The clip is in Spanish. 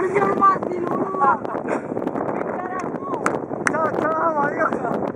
Perdió el mástil, boludo. ¿Qué carajo? Chao, chao, adiós.